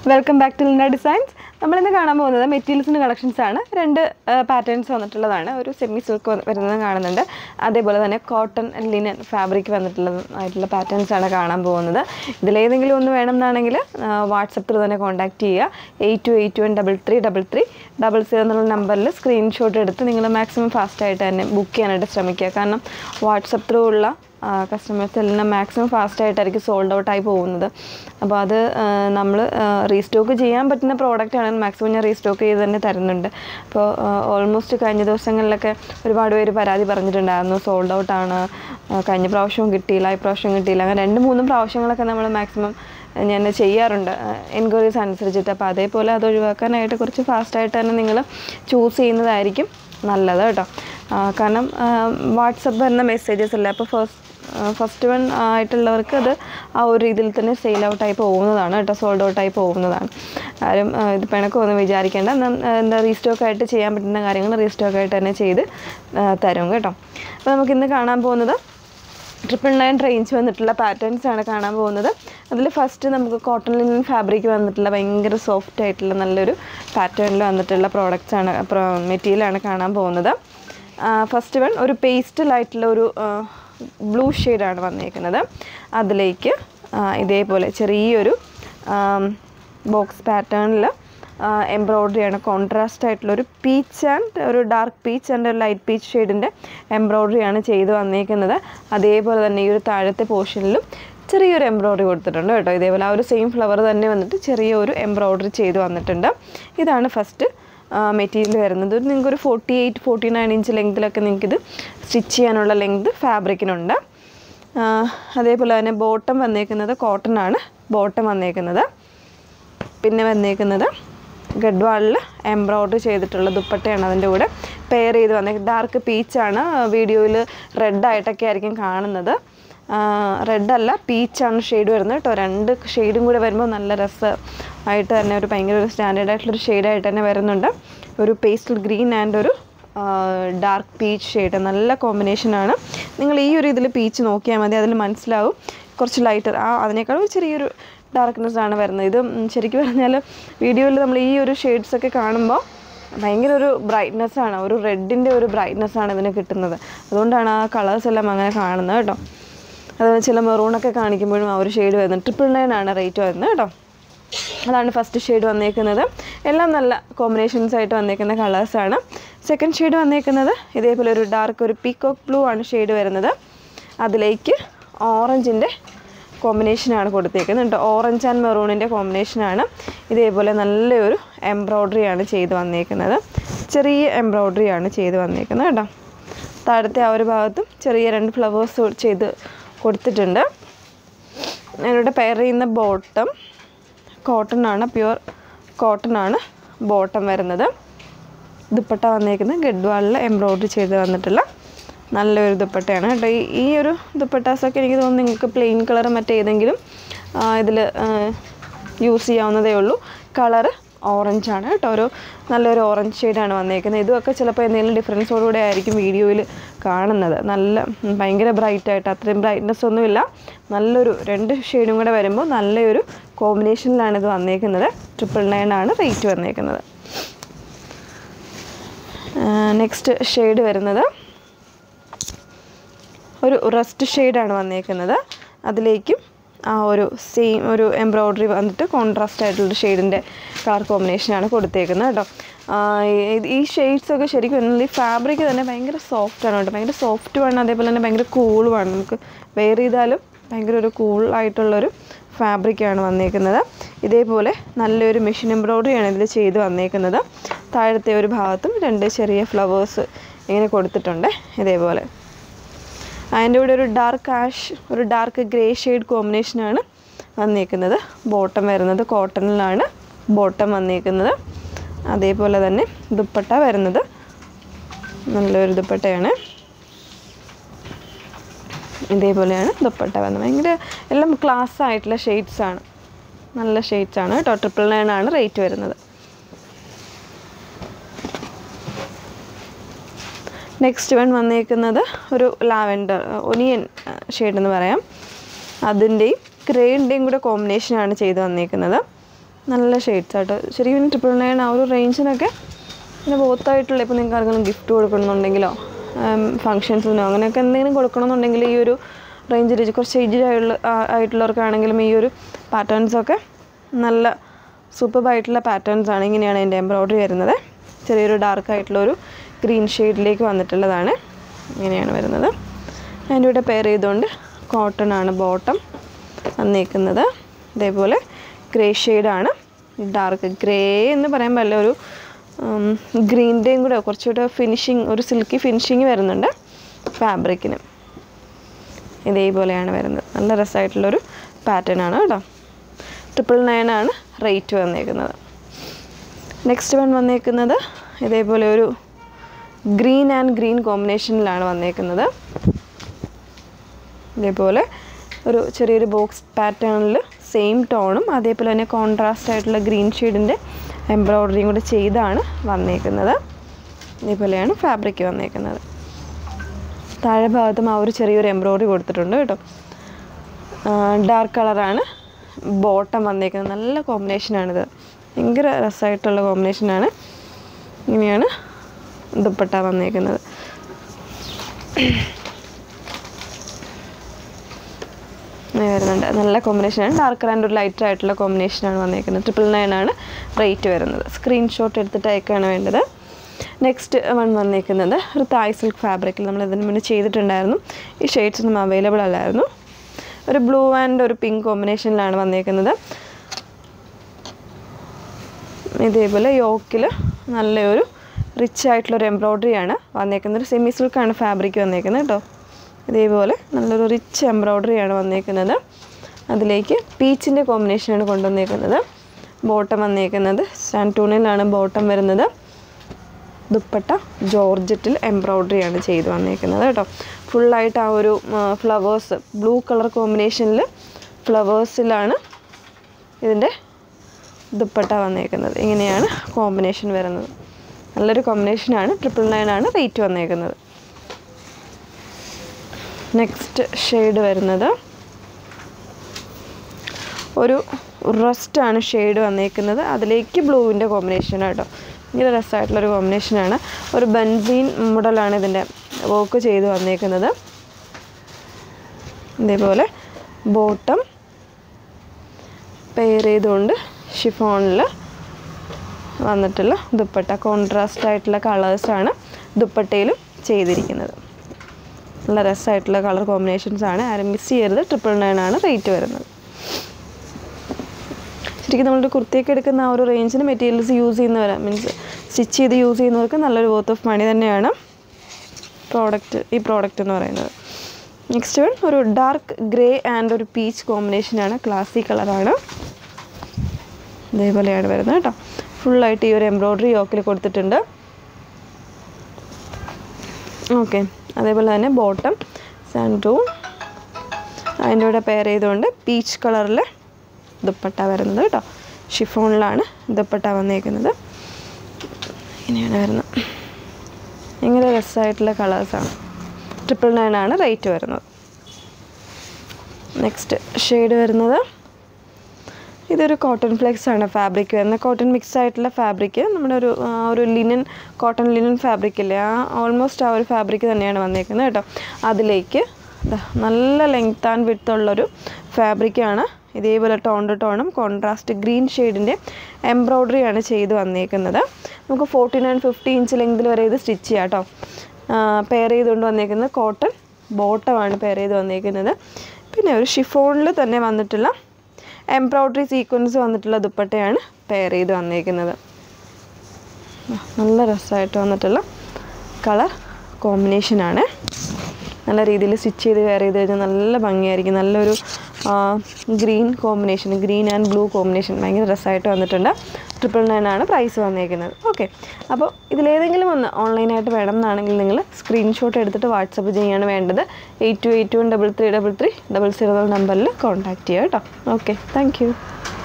Welcome back to Linda designs. നമ്മളിന്ന് കാണാൻ പോകുന്നത് മെറ്റീരിയൽസിൻ്റെ കളക്ഷൻസ് ആണ്. രണ്ട് പാറ്റേൺസ് വന്നിട്ടുള്ളതാണ്. ഒരു സെമി സിൽക്ക് വരുന്നത് കാണുന്നുണ്ട്, അതേപോലെ തന്നെ കോട്ടൺ ലിനൻ ഫാബ്രിക് വന്നിട്ടുള്ളതായിട്ടുള്ള പാറ്റേൺസ് ആണ് കാണാൻ പോകുന്നത്. ഇതിലേതെങ്കിലും ഒന്ന് വേണമെന്നാണെങ്കിൽ വാട്സപ്പിൽ തന്നെ കോൺടാക്റ്റ് ചെയ്യുക. 8281333300 എന്നുള്ള നമ്പറിൽ സ്ക്രീൻഷോട്ട് എടുത്ത് നിങ്ങൾ മാക്സിമം ഫാസ്റ്റായിട്ട് തന്നെ ബുക്ക് ചെയ്യാനായിട്ട് ശ്രമിക്കുക. കാരണം വാട്സപ്പ് ത്രൂ ഉള്ള കസ്റ്റമേഴ്സ് എല്ലാം മാക്സിമം ഫാസ്റ്റായിട്ടായിരിക്കും സോൾഡ് ഔട്ടായി പോകുന്നത്. അപ്പോൾ അത് നമ്മൾ റീസ്റ്റോക്ക് ചെയ്യാൻ പറ്റുന്ന പ്രോഡക്റ്റ് ആണെങ്കിൽ മാക്സിമം ഞാൻ റീസ്റ്റോക്ക് ചെയ്ത് തന്നെ തരുന്നുണ്ട്. അപ്പോൾ ഓൾമോസ്റ്റ് കഴിഞ്ഞ ദിവസങ്ങളിലൊക്കെ ഒരുപാട് പേര് പരാതി പറഞ്ഞിട്ടുണ്ടായിരുന്നു, സോൾഡ് ഔട്ടാണ്, കഴിഞ്ഞ പ്രാവശ്യവും കിട്ടിയില്ല, ഈ പ്രാവശ്യം കിട്ടിയില്ല. അങ്ങനെ 2-3 പ്രാവശ്യങ്ങളൊക്കെ നമ്മൾ മാക്സിമം ഞാൻ ചെയ്യാറുണ്ട് എൻക്വയറീസ് അനുസരിച്ചിട്ട്. അപ്പോൾ അതേപോലെ അത് ഒഴിവാക്കാനായിട്ട് കുറച്ച് ഫാസ്റ്റായിട്ട് തന്നെ നിങ്ങൾ ചൂസ് ചെയ്യുന്നതായിരിക്കും നല്ലത് കേട്ടോ. കാരണം വാട്സപ്പ് വരുന്ന മെസ്സേജസ് അല്ല. അപ്പോൾ ഫസ്റ്റ് വൺ ആയിട്ടുള്ളവർക്ക് അത് ആ ഒരു രീതിയിൽ തന്നെ സെയിൽ ഔട്ടായി പോകുന്നതാണ് കേട്ടോ, സോൾഡ് ഔട്ടായി പോകുന്നതാണ്. ആരും ഇത് പിണക്കമൊന്നും വിചാരിക്കേണ്ട. എന്താ റീസ്റ്റോക്കായിട്ട് ചെയ്യാൻ പറ്റുന്ന കാര്യങ്ങൾ റീസ്റ്റോക്കായിട്ട് തന്നെ ചെയ്ത് തരും കേട്ടോ. അപ്പോൾ നമുക്കിന്ന് കാണാൻ പോകുന്നത് 999 റേഞ്ച് വന്നിട്ടുള്ള പാറ്റേൺസ് ആണ് കാണാൻ പോകുന്നത്. അതിൽ ഫസ്റ്റ് നമുക്ക് കോട്ടൺ ലിനൻ ഫാബ്രിക് വന്നിട്ടുള്ള ഭയങ്കര സോഫ്റ്റ് ആയിട്ടുള്ള നല്ലൊരു പാറ്റേണിൽ വന്നിട്ടുള്ള പ്രോഡക്റ്റ്സ് ആണ്, മെറ്റീരിയലാണ് കാണാൻ പോകുന്നത്. ഫസ്റ്റ് വൺ ഒരു പേസ്റ്റലായിട്ടുള്ള ഒരു ബ്ലൂ ഷെയ്ഡാണ് വന്നിരിക്കുന്നത്. അതിലേക്ക് ഇതേപോലെ ചെറിയൊരു ബോക്സ് പാറ്റേണിൽ എംബ്രോയ്ഡറിയാണ്, കോൺട്രാസ്റ്റ് ആയിട്ടുള്ളൊരു പീച്ച് ആൻഡ് ഒരു ഡാർക്ക് പീച്ച് ആൻഡ് ഒരു ലൈറ്റ് പീച്ച് ഷെയ്ഡിൻ്റെ എംബ്രോയ്ഡറിയാണ് ചെയ്ത് വന്നിരിക്കുന്നത്. അതേപോലെ തന്നെ ഈ ഒരു താഴത്തെ പോർഷനിലും ചെറിയൊരു എംബ്രോയ്ഡറി കൊടുത്തിട്ടുണ്ട് കേട്ടോ. ഇതേപോലെ ആ ഒരു സെയിം ഫ്ലവർ തന്നെ വന്നിട്ട് ചെറിയൊരു എംബ്രോയ്ഡറി ചെയ്ത് വന്നിട്ടുണ്ട്. ഇതാണ് ഫസ്റ്റ് മെറ്റീരിയൽ വരുന്നത്. നിങ്ങൾക്കൊരു 48-49 ഇഞ്ച് ലെങ്തിലൊക്കെ നിങ്ങൾക്കിത് സ്റ്റിച്ച് ചെയ്യാനുള്ള ലെങ്ത് ഫാബ്രിക്കിനുണ്ട്. അതേപോലെ തന്നെ ബോട്ടം വന്നേക്കുന്നത് കോട്ടൺ ആണ് ബോട്ടം വന്നേക്കുന്നത്. പിന്നെ വന്നേക്കുന്നത് ഗഡ്വാളിൽ എംബ്രോയ്ഡറി ചെയ്തിട്ടുള്ള ദുപ്പട്ടയാണ് അതിൻ്റെ കൂടെ പെയർ ചെയ്ത് വന്നേക്കുന്നത്. ഡാർക്ക് പീച്ചാണ്, വീഡിയോയിൽ റെഡായിട്ടൊക്കെ ആയിരിക്കും കാണുന്നത്. റെഡല്ല, പീച്ചാണ് ഷെയ്ഡ് വരുന്നത് കേട്ടോ. 2 ഷെയ്ഡും കൂടെ വരുമ്പോൾ നല്ല രസമായിട്ട് തന്നെ ഒരു ഭയങ്കര ഒരു സ്റ്റാൻഡേർഡ് ആയിട്ടുള്ളൊരു ഷെയ്ഡായിട്ട് തന്നെ വരുന്നുണ്ട്. ഒരു പേസ്റ്റൽ ഗ്രീൻ ആൻഡ് ഒരു ഡാർക്ക് പീച്ച് ഷെയ്ഡ്, നല്ല കോമ്പിനേഷനാണ്. നിങ്ങൾ ഈ ഒരു ഇതിൽ പീച്ച് നോക്കിയാൽ മതി, അതിൽ മനസ്സിലാവും കുറച്ച് ലൈറ്റർ അതിനേക്കാളും ചെറിയൊരു ഡാർക്ക്നെസ് ആണ് വരുന്നത്. ഇത് ശരിക്കും പറഞ്ഞാൽ വീഡിയോയിൽ നമ്മൾ ഈ ഒരു ഷെയ്ഡ്സൊക്കെ കാണുമ്പോൾ ഭയങ്കര ഒരു ബ്രൈറ്റ്നെസ്സാണ്, ഒരു റെഡിൻ്റെ ഒരു ബ്രൈറ്റ്നെസ്സാണ് ഇതിന് കിട്ടുന്നത്. അതുകൊണ്ടാണ് ആ കളേഴ്സ് എല്ലാം അങ്ങനെ കാണുന്നത് കേട്ടോ. അതുപോലെ ചില മെറൂണൊക്കെ കാണിക്കുമ്പോഴും ആ ഒരു ഷെയ്ഡ് വരുന്നത്. 999 ആണ് റേറ്റ് വരുന്നത് കേട്ടോ. അതാണ് ഫസ്റ്റ് ഷെയ്ഡ് വന്നേക്കുന്നത്. എല്ലാം നല്ല കോമ്പിനേഷൻസ് ആയിട്ട് വന്നേക്കുന്ന കളേഴ്സാണ്. സെക്കൻഡ് ഷെയ്ഡ് വന്നേക്കുന്നത് ഇതേപോലെ ഒരു ഡാർക്ക് ഒരു പീകോക്ക് ബ്ലൂ ആണ് ഷെയ്ഡ് വരുന്നത്. അതിലേക്ക് ഓറഞ്ചിൻ്റെ കോമ്പിനേഷനാണ് കൊടുത്തേക്കുന്നത് കേട്ടോ. ഓറഞ്ച് ആൻഡ് മെറൂണിൻ്റെ കോമ്പിനേഷനാണ്. ഇതേപോലെ നല്ലൊരു എംബ്രോയ്ഡറിയാണ് ചെയ്ത് വന്നേക്കുന്നത്. ചെറിയ എംബ്രോയ്ഡറിയാണ് ചെയ്ത് വന്നേക്കുന്നത് കേട്ടോ. താഴത്തെ ആ ഒരു ഭാഗത്തും ചെറിയ 2 ഫ്ലവേഴ്സ് ചെയ്ത് കൊടുത്തിട്ടുണ്ട്. ഞാനിവിടെ പെയർ ചെയ്യുന്ന ബോട്ടം കോട്ടൺ ആണ്, പ്യുവർ കോട്ടൺ ആണ് ബോട്ടം വരുന്നത്. ദുപ്പട്ട വന്നേക്കുന്നത് ഗഡ്വാളിൽ എംബ്രോയ്ഡറി ചെയ്ത് വന്നിട്ടുള്ള നല്ലൊരു ദുപ്പട്ടയാണ് കേട്ടോ. ഈ ഒരു ദുപ്പട്ടാസൊക്കെ എനിക്ക് തോന്നുന്നു നിങ്ങൾക്ക് പ്ലെയിൻ കളർ മറ്റേതെങ്കിലും ഇതിൽ യൂസ് ചെയ്യാവുന്നതേ ഉള്ളൂ. കളറ് ഓറഞ്ചാണ് കേട്ടോ, ഒരു നല്ലൊരു ഓറഞ്ച് ഷെയ്ഡാണ് വന്നേക്കുന്നത്. ഇതുമൊക്കെ ചിലപ്പോൾ എന്തെങ്കിലും ഡിഫറൻസോടുകൂടെ ആയിരിക്കും വീഡിയോയിൽ കാണുന്നത്. നല്ല ഭയങ്കര ബ്രൈറ്റായിട്ട് അത്രയും ബ്രൈറ്റ്നെസ് ഒന്നുമില്ല, നല്ലൊരു 2 ഷെയ്ഡും കൂടെ വരുമ്പോൾ നല്ലൊരു കോമ്പിനേഷനിലാണ് ഇത് വന്നേക്കുന്നത്. 999 ആണ് റേറ്റ് വന്നേക്കുന്നത്. നെക്സ്റ്റ് ഷെയ്ഡ് വരുന്നത് ഒരു റസ്റ്റ് ഷെയ്ഡാണ് വന്നേക്കുന്നത്. അതിലേക്കും ആ ഒരു സെയിം ഒരു എംബ്രോയ്ഡറി വന്നിട്ട് കോൺട്രാസ്റ്റ് ആയിട്ടുള്ള ഷെയ്ഡിൻ്റെ കളർ കോമ്പിനേഷനാണ് കൊടുത്തേക്കുന്നത് കേട്ടോ. ഈ ഷെയ്ഡ്സൊക്കെ ശരിക്കും ഈ ഫാബ്രിക് തന്നെ ഭയങ്കര സോഫ്റ്റാണ് കേട്ടോ, ഭയങ്കര സോഫ്റ്റുമാണ്. അതേപോലെ തന്നെ ഭയങ്കര കൂളുമാണ്. നമുക്ക് വെയർ ചെയ്താലും ഭയങ്കര ഒരു കൂൾ ആയിട്ടുള്ളൊരു ഫാബ്രിക്കാണ് വന്നേക്കുന്നത്. ഇതേപോലെ നല്ലൊരു മെഷീൻ എംബ്രോയ്ഡറിയാണ് ഇതിൽ ചെയ്ത് വന്നേക്കുന്നത്. താഴത്തെ ഒരു ഭാഗത്തും 2 ചെറിയ ഫ്ലവേഴ്സ് ഇങ്ങനെ കൊടുത്തിട്ടുണ്ട് ഇതേപോലെ. അതിൻ്റെ കൂടെ ഒരു ഡാർക്ക് ആഷ് ഒരു ഡാർക്ക് ഗ്രേ ഷെയ്ഡ് കോമ്പിനേഷനാണ് വന്നേക്കുന്നത്. ബോട്ടം വരുന്നത് കോട്ടണിലാണ് ബോട്ടം വന്നേക്കുന്നത്. അതേപോലെ തന്നെ ദുപ്പട്ട വരുന്നത് നല്ലൊരു ദുപ്പട്ടയാണ്. ഇതേപോലെയാണ് ദുപ്പട്ട വരുന്നത്. ഭയങ്കര എല്ലാം ക്ലാസ് ആയിട്ടുള്ള ഷെയ്ഡ്സാണ്, നല്ല ഷെയ്ഡ്സാണ് കേട്ടോ. 999 ആണ് റേറ്റ് വരുന്നത്. നെക്സ്റ്റ് വൺ വന്നേക്കുന്നത് ഒരു ലാവൻഡർ ഒനിയൻ ഷെയ്ഡ് എന്ന് പറയാം. അതിൻ്റെയും ഗ്രേൻ്റെയും കൂടെ കോമ്പിനേഷനാണ് ചെയ്ത് വന്നേക്കുന്നത്. നല്ല ഷെയ്ഡ്സ് ആട്ടോ. ശരിക്കും 999 ആ ഒരു റേഞ്ചിനൊക്കെ പിന്നെ ബോത്തായിട്ടുള്ള ഇപ്പോൾ നിങ്ങൾക്ക് ആർക്കെങ്കിലും ഗിഫ്റ്റ് കൊടുക്കണമെന്നുണ്ടെങ്കിലോ ഫങ്ഷൻസിനോ അങ്ങനെയൊക്കെ എന്തെങ്കിലും കൊടുക്കണമെന്നുണ്ടെങ്കിൽ ഈ ഒരു റേഞ്ചിൽ കുറച്ച് ഏജ്ഡ് ആയിട്ടുള്ളവർക്കാണെങ്കിലും ഈ ഒരു പാറ്റേൺസൊക്കെ നല്ല സൂപ്പർബായിട്ടുള്ള പാറ്റേൺസാണ്. ഇങ്ങനെയാണ് എൻ്റെ എംബ്രോയ്ഡറി വരുന്നത്. ചെറിയൊരു ഡാർക്കായിട്ടുള്ളൊരു ഗ്രീൻ ഷെയ്ഡിലേക്ക് വന്നിട്ടുള്ളതാണ്. ഇങ്ങനെയാണ് വരുന്നത്. അതിൻ്റെ കൂടെ പെയർ ചെയ്തുകൊണ്ട് കോട്ടൺ ആണ് ബോട്ടം വന്നേക്കുന്നത്. ഇതേപോലെ ഗ്രേ ഷെയ്ഡാണ്. ഡാർക്ക് ഗ്രേ എന്ന് പറയാൻ പറ്റില്ല, ഒരു ഗ്രീൻ്റെയും കൂടെ കുറച്ചുകൂടെ ഫിനിഷിങ്, ഒരു സിൽക്കി ഫിനിഷിങ് വരുന്നുണ്ട് ഫാബ്രിക്കിന്. ഇതേപോലെയാണ് വരുന്നത്. നല്ല രസമായിട്ടുള്ളൊരു പാറ്റേൺ ആണ് കേട്ടോ. 999 ആണ് റേറ്റ് വന്നേക്കുന്നത്. നെക്സ്റ്റ് വൺ വന്നേക്കുന്നത് ഇതേപോലെ ഒരു ഗ്രീൻ ആൻഡ് ഗ്രീൻ കോമ്പിനേഷനിലാണ് വന്നേക്കുന്നത്. ഇതേപോലെ ഒരു ചെറിയൊരു ബോക്സ് പാറ്റേണിൽ സെയിം ടോണും അതേപോലെ തന്നെ കോൺട്രാസ്റ്റ് ആയിട്ടുള്ള ഗ്രീൻ ഷെയ്ഡിൻ്റെ എംബ്രോയ്ഡറിയും കൂടെ ചെയ്താണ് വന്നേക്കുന്നത്. ഇതേപോലെയാണ് ഫാബ്രിക് വന്നേക്കുന്നത്. താഴെ ഭാഗത്തും ആ ഒരു ചെറിയൊരു എംബ്രോയ്ഡറി കൊടുത്തിട്ടുണ്ട് കേട്ടോ. ഡാർക്ക് കളറാണ് ബോട്ടം വന്നേക്കുന്നത്. നല്ല കോമ്പിനേഷനാണിത്, ഭയങ്കര രസമായിട്ടുള്ള കോമ്പിനേഷനാണ്. ഇങ്ങനെയാണ് ദുപ്പട്ട വന്നേക്കുന്നത്. വരുന്നുണ്ട്, നല്ല കോമ്പിനേഷനാണ്. ഡാർക്ക് ആൻഡ് ഒരു ലൈറ്റർ ആയിട്ടുള്ള കോമ്പിനേഷനാണ് വന്നേക്കുന്നത്. 999 ആണ് റേറ്റ് വരുന്നത്. സ്ക്രീൻഷോട്ട് എടുത്തിട്ട് അയക്കാണ് വേണ്ടത്. നെക്സ്റ്റ് വൺ വന്നേക്കുന്നത് ഒരു തായ് സിൽക്ക് ഫാബ്രിക്കിൽ നമ്മൾ ഇതിന് മുന്നേ ചെയ്തിട്ടുണ്ടായിരുന്നു. ഈ ഷെയ്ഡ്സ് ഒന്നും അവൈലബിൾ അല്ലായിരുന്നു. ഒരു ബ്ലൂ ആൻഡ് ഒരു പിങ്ക് കോമ്പിനേഷനിലാണ് വന്നേക്കുന്നത്. ഇതേപോലെ യോക്കിൽ നല്ലൊരു റിച്ച് ആയിട്ടുള്ളൊരു എംബ്രോയ്ഡറിയാണ് വന്നേക്കുന്നത്. ഒരു സെമി സിൽക്കാണ് ഫാബ്രിക് വന്നേക്കുന്നത് കേട്ടോ. ഇതേപോലെ നല്ലൊരു റിച്ച് എംബ്രോയ്ഡറിയാണ് വന്നേക്കുന്നത്. അതിലേക്ക് പീച്ചിൻ്റെ കോമ്പിനേഷനാണ് കൊണ്ടുവന്നേക്കുന്നത്. ബോട്ടം വന്നേക്കുന്നത് സാൻറ്റൂണിലാണ് ബോട്ടം വരുന്നത്. ദുപ്പട്ട ജോർജറ്റിൽ എംബ്രോയ്ഡറിയാണ് ചെയ്ത് വന്നേക്കുന്നത് കേട്ടോ. ഫുള്ളായിട്ട് ആ ഒരു ഫ്ലവേഴ്സ് ബ്ലൂ കളർ കോമ്പിനേഷനിൽ ഫ്ലവേഴ്സിലാണ് ഇതിൻ്റെ ദുപ്പട്ട വന്നേക്കുന്നത്. ഇങ്ങനെയാണ് കോമ്പിനേഷൻ വരുന്നത്. നല്ലൊരു കോമ്പിനേഷനാണ്. 999 ആണ് റേറ്റ് വന്നേക്കുന്നത്. നെക്സ്റ്റ് ഷെയ്ഡ് വരുന്നത് ഒരു റസ്റ്റാണ് ഷെയ്ഡ് വന്നേക്കുന്നത്. അതിലേക്ക് ബ്ലൂവിൻ്റെ കോമ്പിനേഷൻ കേട്ടോ. ഭയങ്കര രസമായിട്ടുള്ളൊരു കോമ്പിനേഷനാണ്. ഒരു ബൻസീൻ മോഡലാണ് ഇതിൻ്റെ വർക്ക് ചെയ്ത് വന്നേക്കുന്നത്. ഇതേപോലെ ബോട്ടം പെയർ ചെയ്തുകൊണ്ട് ഷിഫോണിൽ വന്നിട്ടുള്ള ദുപ്പട്ട. കോൺട്രാസ്റ്റ് ആയിട്ടുള്ള കളേഴ്സാണ് ദുപ്പട്ടയിലും ചെയ്തിരിക്കുന്നത്. നല്ല രസമായിട്ടുള്ള കളർ കോമ്പിനേഷൻസാണ്. ആരും മിസ് ചെയ്യരുത്. 999 ആണ് റേറ്റ് വരുന്നത്. ശരിക്കും നമ്മളൊരു കുർത്തിയൊക്കെ എടുക്കുന്ന ആ ഒരു റേഞ്ചിന് മെറ്റീരിയൽസ് യൂസ് ചെയ്യുന്നവർ, മീൻസ് സ്റ്റിച്ച് ചെയ്ത് യൂസ് ചെയ്യുന്നവർക്ക് നല്ലൊരു വർത്ത് ഓഫ് മണി തന്നെയാണ് ഈ പ്രോഡക്റ്റ് എന്ന് പറയുന്നത്. നെക്സ്റ്റ് വൺ ഒരു ഡാർക്ക് ഗ്രേ ആൻഡ് ഒരു പീച്ച് കോമ്പിനേഷനാണ്. ക്ലാസിക് കളറാണ്. ഇതേപോലെയാണ് വരുന്നത് കേട്ടോ. ഫുള്ളായിട്ട് ഈ ഒരു എംബ്രോയ്ഡറി യോക്കിൽ കൊടുത്തിട്ടുണ്ട്. ഓക്കെ, അതേപോലെ തന്നെ ബോട്ടം സാൻഡൂൺ അതിൻ്റെ കൂടെ പെയർ ചെയ്തുകൊണ്ട് പീച്ച് കളറിൽ ദുപ്പട്ട വരുന്നത് കേട്ടോ. ഷിഫോണിലാണ് ദുപ്പട്ട വന്നേക്കുന്നത്. ഇങ്ങനെയാണ് വരുന്നത്. ഭയങ്കര രസമായിട്ടുള്ള കളേഴ്സാണ്. 999 ആണ് റേറ്റ് വരുന്നത്. നെക്സ്റ്റ് ഷെയ്ഡ് വരുന്നത് ഇതൊരു കോട്ടൺ ഫ്ലെക്സ് ആണ് ഫാബ്രിക് വരുന്നത്. കോട്ടൺ മിക്സ് ആയിട്ടുള്ള ഫാബ്രിക്, നമ്മുടെ ഒരു കോട്ടൺ ലിനൻ ഫാബ്രിക് ഇല്ലേ, ഓൾമോസ്റ്റ് ആ ഒരു ഫാബ്രിക് തന്നെയാണ് വന്നേക്കുന്നത് കേട്ടോ. അതിലേക്ക് നല്ല ലെങ്ത് ആൻഡ് വിഡ്ത്ത് ഉള്ളൊരു ഫാബ്രിക്കാണ്. ഇതേപോലെ ടോൺ ടു ടോണും കോൺട്രാസ്റ്റ് ഗ്രീൻ ഷെയ്ഡിൻ്റെ എംബ്രോയ്ഡറിയാണ് ചെയ്ത് വന്നേക്കുന്നത്. നമുക്ക് 14 and 50 ഇഞ്ച് ലെങ്തിൽ വരെ ഇത് സ്റ്റിച്ച് ചെയ്യാം കേട്ടോ. പെയർ ചെയ്തുകൊണ്ട് വന്നേക്കുന്നത് കോട്ടൺ ബോട്ടമാണ് പെയർ ചെയ്ത് വന്നേക്കുന്നത്. പിന്നെ ഒരു ഷിഫോണിൽ തന്നെ വന്നിട്ടുള്ള എംബ്രോയ്ഡറി സീക്വൻസ് വന്നിട്ടുള്ള ദുപ്പട്ടയാണ് പെയർ ചെയ്ത് വന്നേക്കുന്നത്. നല്ല രസമായിട്ട് വന്നിട്ടുള്ള കളർ കോമ്പിനേഷനാണ്. നല്ല രീതിയിൽ സ്റ്റിച്ച് ചെയ്ത് വെയർ ചെയ്ത് കഴിഞ്ഞാൽ നല്ല ഭംഗിയായിരിക്കും. നല്ലൊരു ഗ്രീൻ കോമ്പിനേഷൻ, ഗ്രീൻ ആൻഡ് ബ്ലൂ കോമ്പിനേഷൻ ഭയങ്കര രസമായിട്ട് വന്നിട്ടുണ്ട്. 999 ആണ് പ്രൈസ് വന്നേക്കുന്നത്. ഓക്കെ, അപ്പോൾ ഇതിലേതെങ്കിലും ഒന്ന് ഓൺലൈനായിട്ട് വേണം എന്നാണെങ്കിൽ നിങ്ങൾ സ്ക്രീൻഷോട്ട് എടുത്തിട്ട് വാട്സപ്പ് ചെയ്യാണ് വേണ്ടത്. 8281333300 നമ്പറിൽ കോൺടാക്റ്റ് ചെയ്യുക കേട്ടോ. Okay, thank U.